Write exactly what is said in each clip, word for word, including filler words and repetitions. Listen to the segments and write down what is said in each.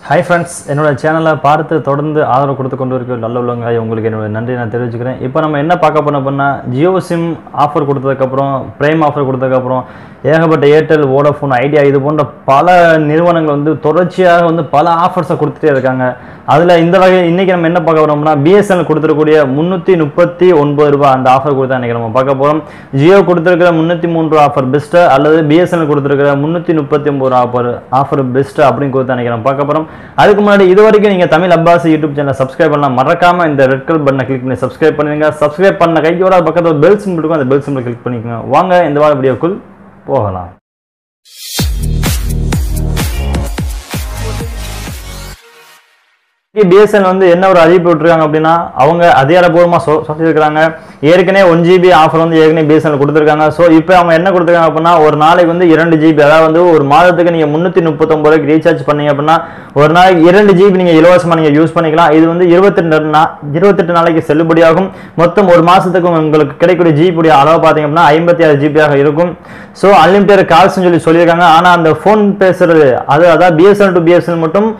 Hi friends, என்னோட சேனலை பார்த்து தொடர்ந்து ஆதரவு கொடுத்து கொண்டு இருக்க நல்ல உள்ளவங்க உங்களுக்கு என்னோட நன்றி நான் தெரிவிச்சுக்கிறேன். இப்போ நம்ம என்ன பார்க்க போறோம் அப்படின்னா ஜியோ சிம் ஆஃபர் கொடுத்ததுக்கு அப்புறம் பிரைம் ஆஃபர் கொடுத்ததுக்கு அப்புறம் ஏகப்பட்ட ஏர்டெல் வோடஃபோன் ஐடியா இது போன்ற பல நிறுவனங்கள் வந்து தொடர்ச்சியாக வந்து பல ஆஃபர்ஸை கொடுத்துட்டே இருக்காங்க. அதில் இந்த வகை இன்னைக்கு நம்ம என்ன பார்க்க போறோம்னா பிஎஸ்என்எல் கொடுத்துருக்கூடிய முந்நூற்றி முப்பத்தி ஒன்பது ரூபாய் அந்த ஆஃபர் கொடுத்தா இன்னைக்கு நம்ம பார்க்க போகிறோம். ஜியோ கொடுத்துருக்கிற முந்நூற்றி மூன்று ரூபா ஆஃபர் பெஸ்ட்டு அல்லது பிஎஸ்என்எல் கொடுத்துருக்கிற முந்நூற்றி முப்பத்தி ஒன்பது ஆஃபர் ஆஃபர் பெஸ்ட்டு அப்படின்னு கொடுத்தா இன்னைக்கு நம்ம பார்க்க போகிறோம். அதுக்கு முன்னாடி இது வரைக்கும் நீங்க தமிழ் அப்பாஸ் யூடியூப் சேனலை சப்ஸ்கிரைப் பண்ணலாம் மறக்காம இந்த ரெட் கலர் பட்டனை கிளிக் பண்ணி சப்ஸ்கிரைப் பண்ணுங்க. சப்ஸ்கிரைப் பண்ண கையோட பக்கத்துல பெல் சிம்பிள் இருக்கும், அந்த பெல் சிம்பிள் கிளிக் பண்ணிக்கோங்க. வாங்க இந்த வார வீடியோக்குள் போகலாம். பிஎஸ்என்எல் வந்து என்ன ஒரு அறிவிப்பு விட்டுருக்காங்க அப்படின்னா அவங்க அதிகாரப்பூர்வமாக சொ சொல்லியிருக்கிறாங்க. ஏற்கனவே ஒன் ஜிபி ஆஃபர் வந்து ஏற்கனவே பிஎஸ்என்எல் கொடுத்துருக்காங்க. ஸோ இப்போ அவங்க என்ன கொடுத்துருக்காங்க அப்படின்னா ஒரு நாளைக்கு வந்து இரண்டு ஜிபி அதாவது வந்து ஒரு மாதத்துக்கு நீங்கள் முந்நூற்றி முப்பத்தொம்பது ரூபாய்க்கு ரீசார்ஜ் பண்ணீங்க அப்படின்னா ஒரு நாளைக்கு இரண்டு ஜிபி நீங்கள் இலவசமாக நீங்கள் யூஸ் பண்ணிக்கலாம். இது வந்து இருபத்தெட்டு நா இருபத்தெட்டு நாளைக்கு செல்லுபடியாகும். மொத்தம் ஒரு மாதத்துக்கு உங்களுக்கு கிடைக்கக்கூடிய ஜிபியுடைய அளவு பார்த்தீங்க அப்படின்னா ஐம்பத்தி ஆறு ஜிபியாக இருக்கும். ஸோ அன்லிமிட்டட் கால்ஸ்ன்னு சொல்லி சொல்லியிருக்காங்க. ஆனால் அந்த ஃபோன் பேசுறது அது அதாவது பிஎஸ்என்எல் டு பிஎஸ்என்எல் மட்டும்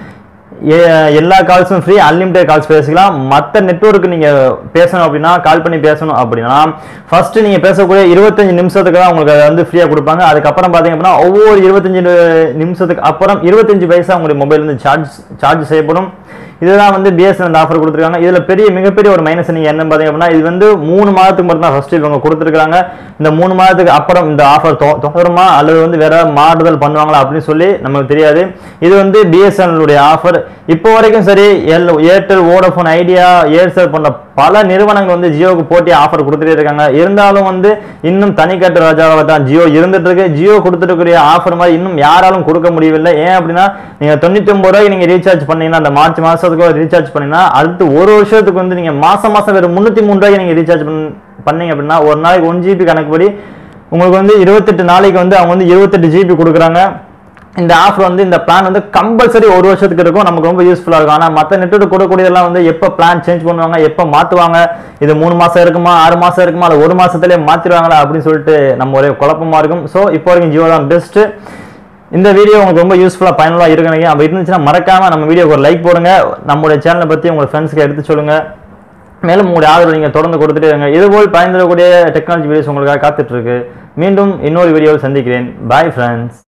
எல்லா கால்ஸும் ஃப்ரீ, அன்லிமிட்டட் கால்ஸ் பேசிக்கலாம். மற்ற நெட்வொர்க்கு நீங்கள் பேசணும் அப்படின்னா கால் பண்ணி பேசணும் அப்படின்னா ஃபர்ஸ்ட் நீங்கள் பேசக்கூடிய இருபத்தஞ்சு நிமிஷத்துக்கு தான் உங்களுக்கு வந்து ஃப்ரீயாக கொடுப்பாங்க. அதுக்கப்புறம் பார்த்தீங்க அப்படின்னா ஒவ்வொரு இருபத்தஞ்சு நிமிஷத்துக்கு அப்புறம் இருபத்தஞ்சு பைசா உங்களுடைய மொபைல் வந்து சார்ஜ் சார்ஜ் செய்யப்படும். இதுதான் வந்து பிஎஸ்என்எல் ஆஃபர் கொடுத்துருக்காங்க. இதில் பெரிய மிகப்பெரிய ஒரு மைனஸ் நீங்கள் என்ன பார்த்தீங்க அப்படின்னா இது வந்து மூணு மாதத்துக்கு மட்டும் தான் ஃபர்ஸ்ட் இவங்க கொடுத்துருக்காங்க. இந்த மூணு மாதத்துக்கு அப்புறம் இந்த ஆஃபர் தொடருமா அல்லது வந்து வேற மாறுதல் பண்ணுவாங்களா அப்படின்னு சொல்லி நமக்கு தெரியாது. இது வந்து பிஎஸ்என்எல் ஆஃபர். இப்போ வரைக்கும் சரி எல் ஏர்டெல் வோடஃபோன் ஐடியா ஏர்செல் போன்ற பல நிறுவனங்கள் வந்து ஜியோவுக்கு போட்டி ஆஃபர் கொடுத்துட்டே இருக்காங்க. இருந்தாலும் வந்து இன்னும் தனிக்கட்டு ராஜாவாக தான் ஜியோ இருந்துட்டு இருக்கு. ஜியோ கொடுத்துருக்கிற ஆஃபர் மாதிரி இன்னும் யாராலும் கொடுக்க முடியவில்லை. ஏன் அப்படின்னா நீங்க தொண்ணூத்தி ஒன்பது ரூபாய்க்கு நீங்க ரீசார்ஜ் பண்ணீங்கன்னா அந்த மார்ச் மாசத்துக்கு ரீசார்ஜ் பண்ணீங்கன்னா அடுத்து ஒரு வருஷத்துக்கு வந்து நீங்க மாசம் மாசம் வெறும் முன்னூத்தி மூணு ரூபாய்க்கு நீங்க ரீசார்ஜ் பண்ணீங்க அப்படின்னா ஒரு நாளைக்கு ஒன் ஜிபி கணக்குப்படி உங்களுக்கு வந்து இருபத்தெட்டு நாளைக்கு வந்து அவங்க வந்து இருபத்தெட்டு ஜிபி கொடுக்குறாங்க. இந்த ஆஃபர் வந்து இந்த பிளான் வந்து கம்பல்சரி ஒரு வருஷத்துக்கு இருக்கும். நமக்கு ரொம்ப யூஸ்ஃபுல்லாக இருக்கும். ஆனால் மற்ற நெட்வொர்க் கொடுக்கக்கூடியதெல்லாம் வந்து எப்போ பிளான் சேஞ்ச் பண்ணுவாங்க, எப்போ மாற்றுவாங்க, இது மூணு மாதம் இருக்குமா ஆறு மாதம் இருக்குமா அது ஒரு மாதத்துலேயே மாற்றிடுவாங்களா அப்படின்னு சொல்லிட்டு நம்ம ஒரே குழப்பமாக இருக்கும். ஸோ இப்போ வரைக்கும் ஜியோ தான் பெஸ்ட்டு. இந்த வீடியோ உங்களுக்கு ரொம்ப யூஸ்ஃபுல்லாக பயனுள்ளாக இருக்குங்க. அப்படி இருந்துச்சுன்னா மறக்காமல் நம்ம வீடியோக்கு ஒரு லைக் போடுங்க. நம்மளுடைய சேனலை பற்றி உங்கள் ஃப்ரெண்ட்ஸ்க்கு எடுத்து சொல்லுங்கள். மேலும் உங்களுடைய ஆதரவு நீங்கள் தொடர்ந்து கொடுத்துட்டே இருங்க. இதுபோல் பயன்படக்கூடிய டெக்னாலஜி வீடியோஸ் உங்களுக்காக காத்துட்டு இருக்கு. மீண்டும் இன்னொரு வீடியோவில் சந்திக்கிறேன். Bye friends.